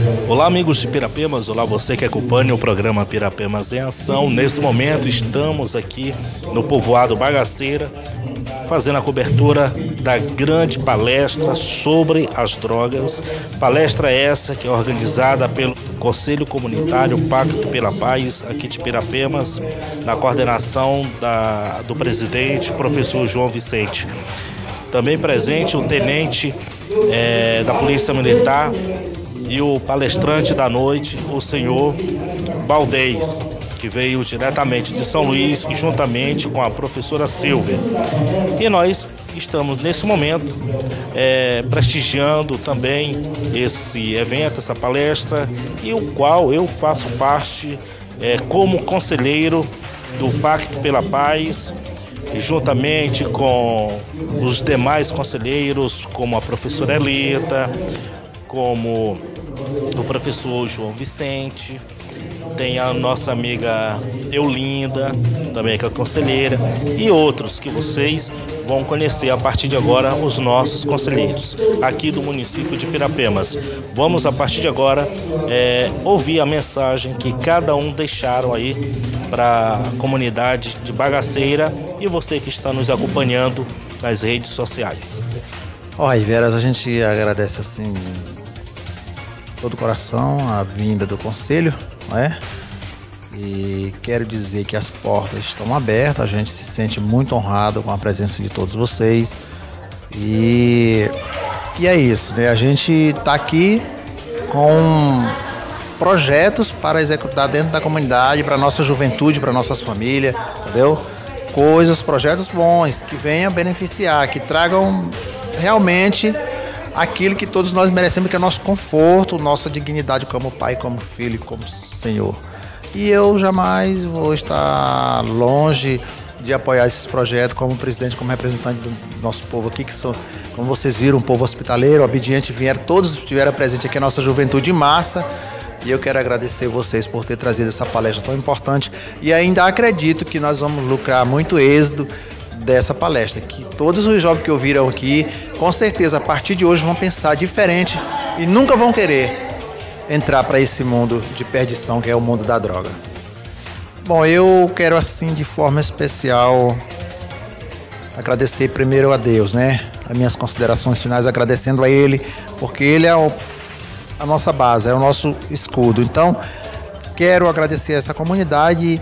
Olá, amigos de Pirapemas, olá você que acompanha o programa Pirapemas em Ação. Nesse momento estamos aqui no povoado Bagaceira, fazendo a cobertura da grande palestra sobre as drogas. Palestra essa que é organizada pelo Conselho Comunitário Pacto pela Paz, aqui de Pirapemas, na coordenação do presidente, professor João Vicente. Também presente o tenente da Polícia Militar e o palestrante da noite, o senhor Baldez, que veio diretamente de São Luís, juntamente com a professora Silvia. E nós estamos, nesse momento, prestigiando também esse evento, essa palestra, e o qual eu faço parte como conselheiro do Pacto pela Paz, juntamente com os demais conselheiros, como a professora Elita, como o professor João Vicente, tem a nossa amiga Eulinda, também que é conselheira, e outros que vocês vão conhecer a partir de agora, os nossos conselheiros aqui do município de Pirapemas. Vamos, a partir de agora, ouvir a mensagem que cada um deixaram aí para a comunidade de Bagaceira e você que está nos acompanhando nas redes sociais. Olha, Veras, a gente agradece assim todo o coração a vinda do conselho, não é? E quero dizer que as portas estão abertas, a gente se sente muito honrado com a presença de todos vocês. E é isso, né? A gente está aqui com projetos para executar dentro da comunidade, para a nossa juventude, para nossas famílias, entendeu? Projetos bons, que venham beneficiar, que tragam realmente aquilo que todos nós merecemos, que é nosso conforto, nossa dignidade como pai, como filho, como Senhor. E eu jamais vou estar longe de apoiar esses projetos como presidente, como representante do nosso povo aqui, que são, como vocês viram, um povo hospitaleiro, obediente, todos estiveram presentes aqui, a nossa juventude em massa. E eu quero agradecer vocês por ter trazido essa palestra tão importante. E ainda acredito que nós vamos lucrar muito êxito dessa palestra, que todos os jovens que ouviram aqui, com certeza, a partir de hoje vão pensar diferente e nunca vão querer entrar para esse mundo de perdição que é o mundo da droga. Bom, eu quero assim, de forma especial, agradecer primeiro a Deus, né? As minhas considerações finais, agradecendo a Ele, porque Ele é a nossa base, é o nosso escudo. Então, quero agradecer a essa comunidade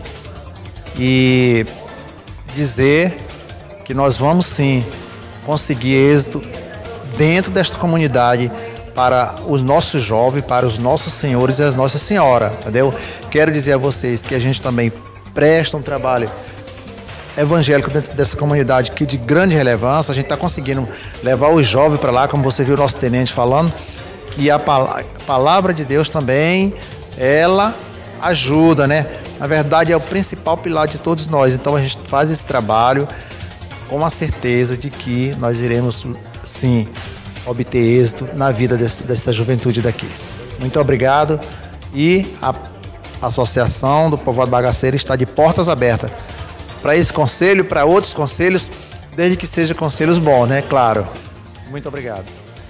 e dizer que nós vamos sim conseguir êxito dentro desta comunidade para os nossos jovens, para os nossos senhores e as nossas senhoras, entendeu? Quero dizer a vocês que a gente também presta um trabalho evangélico dentro dessa comunidade que de grande relevância. A gente está conseguindo levar os jovens para lá, como você viu o nosso tenente falando, que a palavra de Deus também, ela ajuda, né? Na verdade é o principal pilar de todos nós. Então a gente faz esse trabalho com a certeza de que nós iremos, sim, obter êxito na vida dessa juventude daqui. Muito obrigado. E a Associação do Povoado Bagaceira está de portas abertas para esse conselho, para outros conselhos, desde que sejam conselhos bons, né? Claro. Muito obrigado.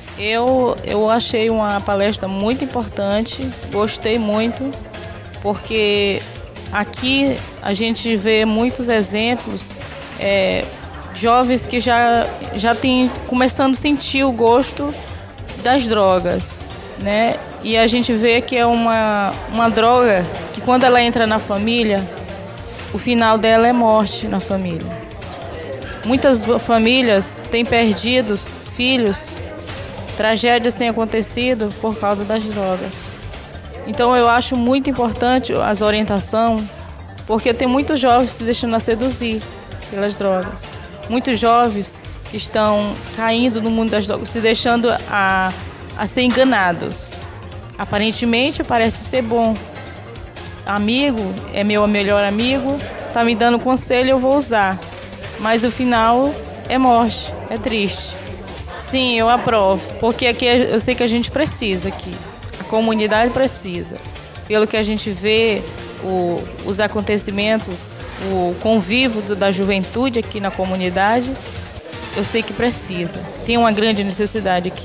Eu achei uma palestra muito importante, gostei muito, porque aqui a gente vê muitos exemplos, jovens que já têm começando a sentir o gosto das drogas, né? E a gente vê que é uma droga que quando ela entra na família, o final dela é morte na família. Muitas famílias têm perdido filhos, tragédias têm acontecido por causa das drogas. Então eu acho muito importante as orientações, porque tem muitos jovens se deixando seduzir pelas drogas. Muitos jovens que estão caindo no mundo das drogas, se deixando a ser enganados. Aparentemente parece ser bom. Amigo, é meu melhor amigo, está me dando conselho, eu vou usar. Mas o final é morte, é triste. Sim, eu aprovo, porque aqui eu sei que a gente precisa aqui. A comunidade precisa. Pelo que a gente vê, os acontecimentos, o convívio da juventude aqui na comunidade, eu sei que precisa. Tem uma grande necessidade aqui.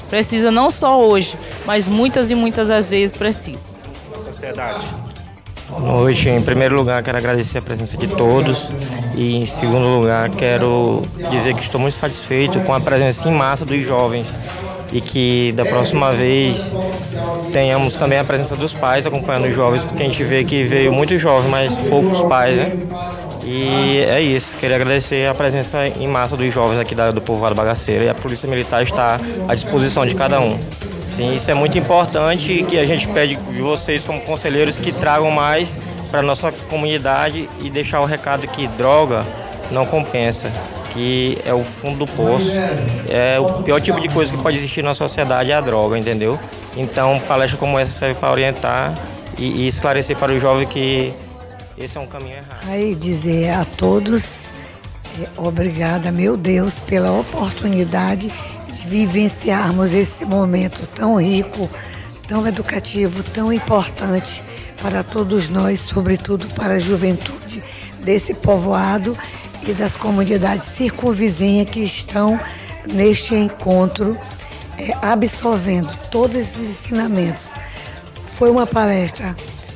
Precisa não só hoje, mas muitas e muitas das vezes precisa. Sociedade. Boa noite. Em primeiro lugar, quero agradecer a presença de todos e, em segundo lugar, quero dizer que estou muito satisfeito com a presença em massa dos jovens e que da próxima vez tenhamos também a presença dos pais acompanhando os jovens, porque a gente vê que veio muitos jovens, mas poucos pais, né? E é isso, queria agradecer a presença em massa dos jovens aqui do povoado Bagaceira, e a Polícia Militar está à disposição de cada um. Sim, isso é muito importante e que a gente pede de vocês como conselheiros que tragam mais para a nossa comunidade e deixar o recado que droga não compensa, que é o fundo do poço. É o pior tipo de coisa que pode existir na sociedade é a droga, entendeu? Então, palestra como essa serve para orientar e esclarecer para o jovem que esse é um caminho errado. Aí dizer a todos, obrigada, meu Deus, pela oportunidade de vivenciarmos esse momento tão rico, tão educativo, tão importante para todos nós, sobretudo para a juventude desse povoado e das comunidades circunvizinhas que estão neste encontro, absorvendo todos esses ensinamentos. Foi uma palestra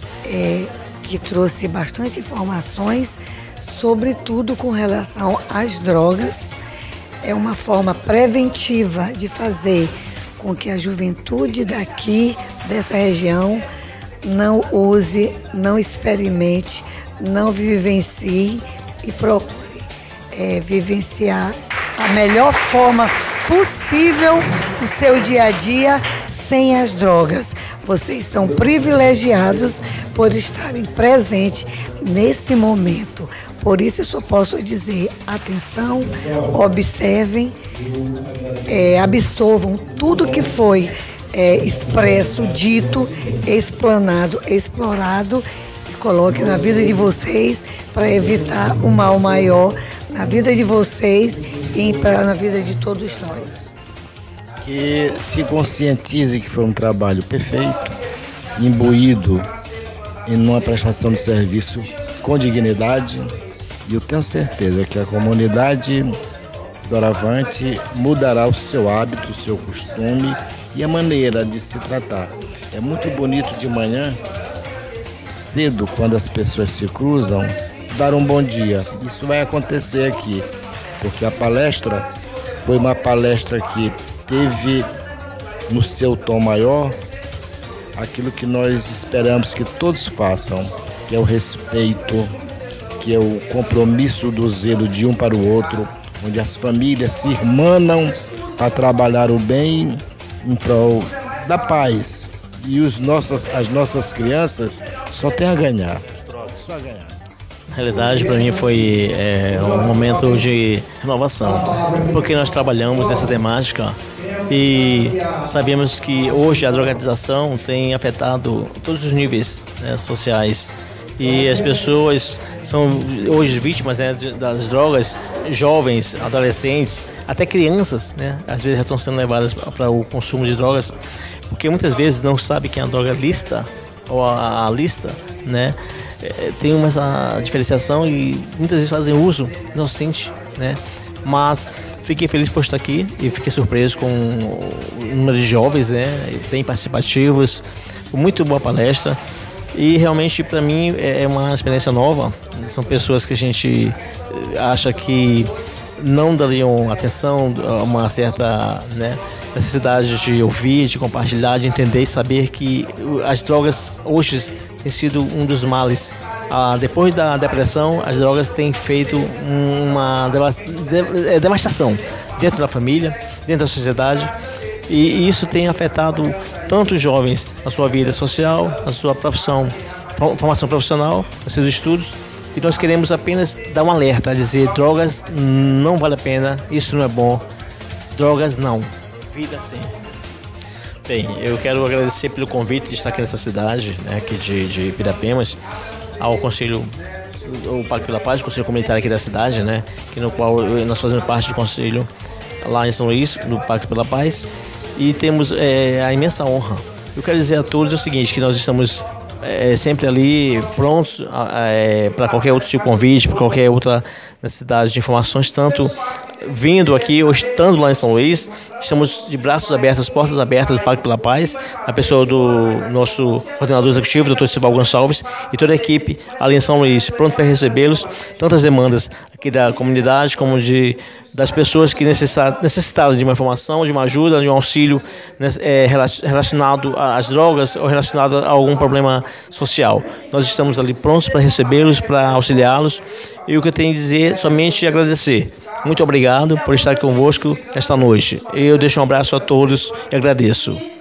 que trouxe bastante informações, sobretudo com relação às drogas. É uma forma preventiva de fazer com que a juventude daqui, dessa região, não use, não experimente, não vivencie e procure vivenciar a melhor forma possível o seu dia a dia sem as drogas. Vocês são privilegiados por estarem presentes nesse momento. Por isso eu só posso dizer, atenção, observem, absorvam tudo que foi expresso, dito, explanado, explorado e coloquem na vida de vocês para evitar o mal maior na vida de vocês e na vida de todos nós. Que se conscientize que foi um trabalho perfeito, imbuído em uma prestação de serviço com dignidade, e eu tenho certeza que a comunidade doravante mudará o seu hábito, o seu costume e a maneira de se tratar. É muito bonito de manhã, cedo, quando as pessoas se cruzam, dar um bom dia. Isso vai acontecer aqui, porque a palestra foi uma palestra que teve no seu tom maior aquilo que nós esperamos que todos façam, que é o respeito, que é o compromisso do zelo de um para o outro, onde as famílias se irmanam para trabalhar o bem em prol da paz. E as nossas crianças só têm a ganhar. Só a ganhar. Na realidade, para mim foi um momento de renovação, porque nós trabalhamos nessa temática e sabemos que hoje a drogadização tem afetado todos os níveis, né, sociais, e as pessoas são hoje vítimas, né, das drogas, jovens, adolescentes, até crianças, né, às vezes já estão sendo levadas para o consumo de drogas, porque muitas vezes não sabe que a droga lista ou a lista, né, tem essa diferenciação e muitas vezes fazem uso inocente, né? Mas fiquei feliz por estar aqui e fiquei surpreso com o número de jovens, né, bem participativos, muito boa palestra e realmente para mim é uma experiência nova. São pessoas que a gente acha que não dariam atenção a uma certa, né, necessidade de ouvir, de compartilhar, de entender e saber que as drogas hoje tem sido um dos males. Depois da depressão, as drogas têm feito uma devastação dentro da família, dentro da sociedade, e isso tem afetado tanto os jovens na sua vida social, na sua profissão, formação profissional, nos seus estudos, e nós queremos apenas dar um alerta, dizer drogas não vale a pena, isso não é bom, drogas não, vida sim. Bem, eu quero agradecer pelo convite de estar aqui nessa cidade, né, aqui de Pirapemas, ao Conselho, o Pacto pela Paz, o Conselho Comunitário aqui da cidade, né, no qual nós fazemos parte do Conselho lá em São Luís, do Pacto pela Paz, e temos a imensa honra. Eu quero dizer a todos o seguinte, que nós estamos sempre ali prontos para qualquer outro tipo de convite, para qualquer outra necessidade de informações, tanto vindo aqui ou estando lá em São Luís, estamos de braços abertos, portas abertas do Pacto pela Paz, a pessoa do nosso coordenador executivo, Dr. Sival Gonçalves, e toda a equipe ali em São Luís, pronto para recebê-los, tantas demandas aqui da comunidade como das pessoas que necessitaram de uma informação, de uma ajuda, de um auxílio relacionado às drogas ou relacionado a algum problema social. Nós estamos ali prontos para recebê-los, para auxiliá-los, e o que eu tenho a dizer somente agradecer. Muito obrigado por estar convosco esta noite. Eu deixo um abraço a todos e agradeço.